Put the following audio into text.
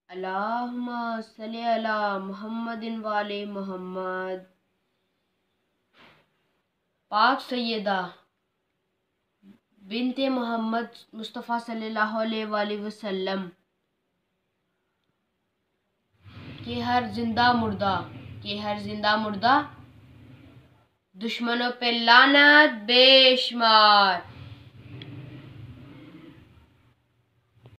अल्लाहुम्मा सल्ली अला मुहम्मदिन वाले मोहम्मद। पाक सैयदा बिनते मोहम्मद मुस्तफ़ा सल्लल्लाहु अलैहि वसल्लम के हर जिंदा मुर्दा दुश्मनों पे लानत बेशुमार।